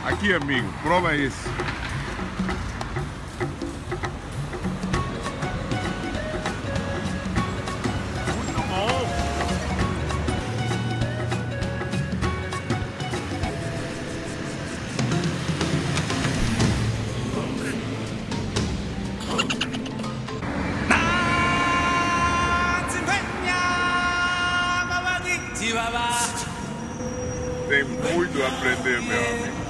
Aqui, amigo, prova esse. Muito bom. Tem muito a aprender, meu amigo.